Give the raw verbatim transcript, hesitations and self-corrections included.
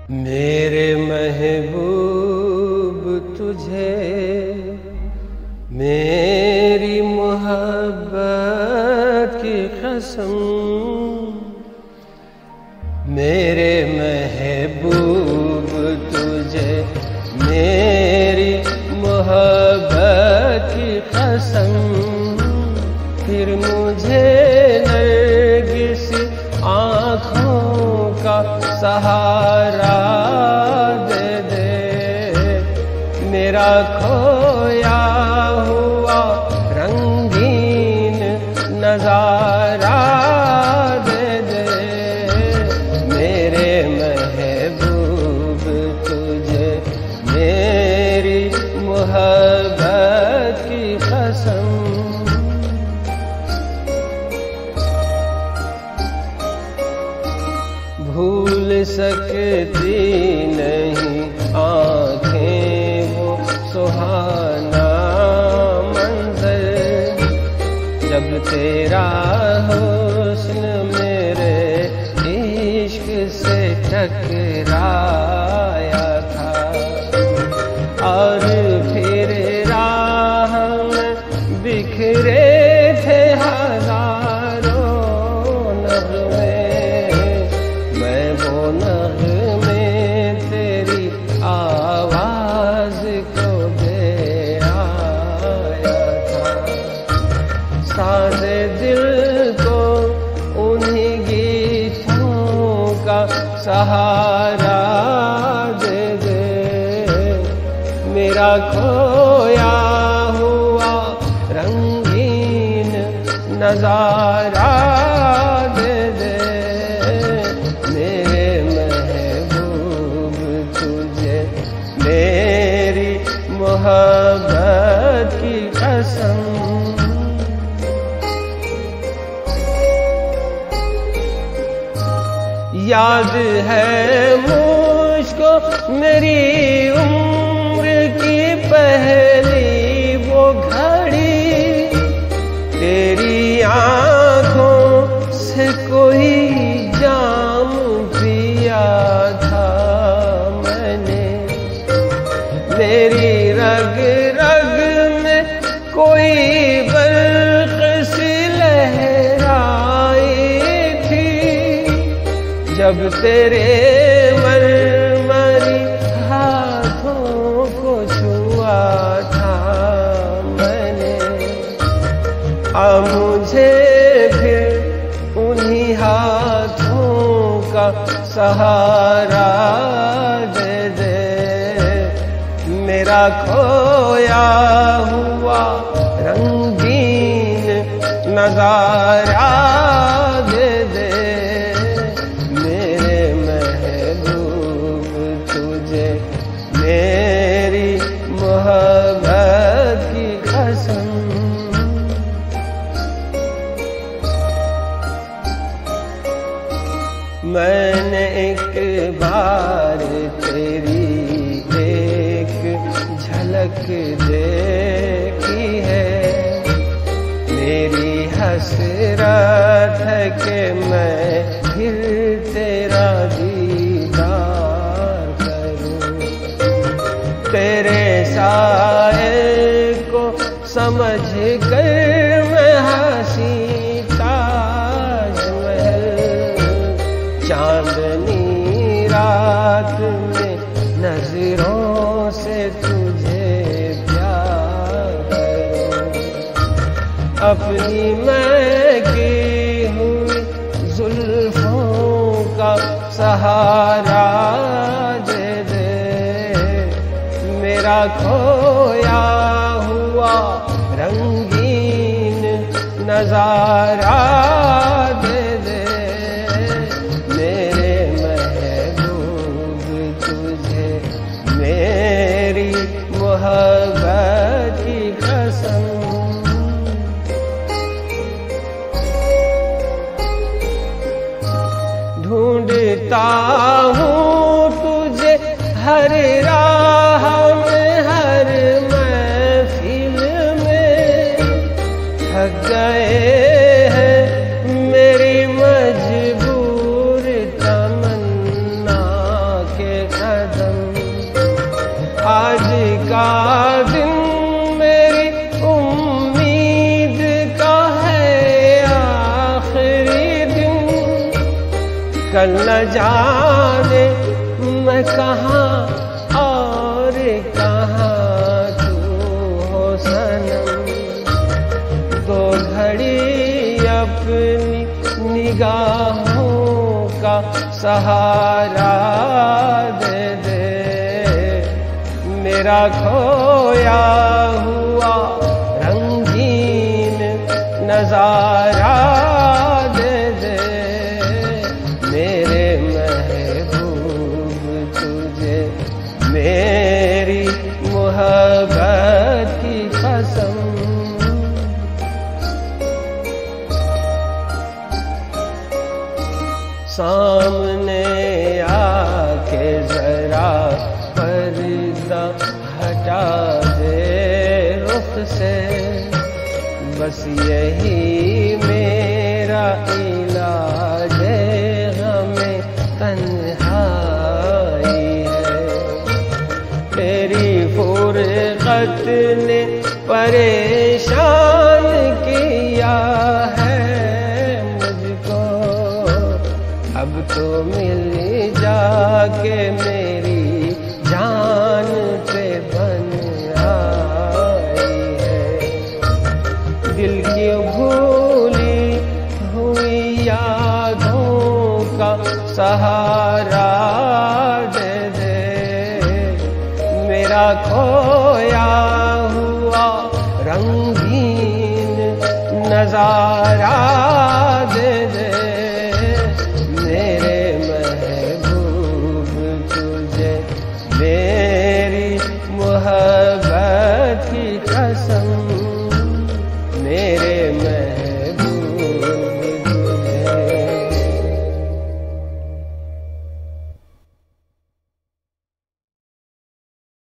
मेरे महबूब तुझे मेरी मोहब्बत की कसम, मेरे महबूब तुझे मेरी मोहब्बत की कसम, फिर मुझे नरगिस आँखों का सहारा दे दे, मेरा खोया हुआ रंगीन नजारा दे दे, मेरे महबूब तुझे मेरी मोहब्बत की कसम। भूल सकती नहीं आँखें वो सुहाना मंजर, जब तेरा हुस्न मेरे इश्क से टकराया था, और फिर राह में बिखरे थे हजारों नग़मे, मैं वो नग़मे तेरी आवाज़ को दे आया था, साज़े दिल को उन्हीं गीतों का सहारा दे दे, मेरा खोया हुआ रंगीन नजारा दे दे, मेरे महबूब तुझे मेरी मोहब्बत की कसम। याद है मुझको मेरी उम्र की पहली वो घड़ी, तेरी आँखों से कोई जाम पिया था मैंने, मेरी रग रग में कोई बर्क़ सी लहराई थी, जब तेरे मरमरी हाथों को छुआ था मैंने, आ मुझे फिर उन्हीं हाथों का सहारा दे दे, मेरा खोया हुआ रंगीन नजारा दे दे, मेरे महबूब तुझे मेरी मोहब्बत की कसम। मैंने एक बार तेरी एक झलक देखी है, मेरी हसरत है कि मैं फिर तेरा दीदार करूं, तेरे साए को समझ कर मैं हंसी ताजमहल, चांदनी रात में नजरों से तुझे प्यार करूं, अपनी मैं की हुई जुल्फों का सहारा दे दे, मेरा खोया हुआ रंगीन नजारा दे दे, मेरे महबूब तुझे मेरी मोहब्बत की कसम। ढूंढता हूँ तुझे हर राह में, हर महफिल में, थक गए हैं मेरी मजबूर तमन्ना के कल न जाने मैं कहाँ और कहाँ तू हो सनम। दो घड़ी अपनी निगाहों का सहारा दे दे, मेरा खोया हुआ रंगीन नजारा दे दे। मेरे महबूब तुझे मेरी मोहब्बत की कसम। सामने आके जरा पर्दा हटा दे रुख से, बस यही मेरा इलाज है, हमें तन्हाई है। तेरी फुरकत ने परेशान किया है मुझको, अब तो मिल जाके मेरी जान पे बन आई है। दिल की भूली हुई यादों का सहारा दे दे, मेरा खोया हुआ रंगीन नजारा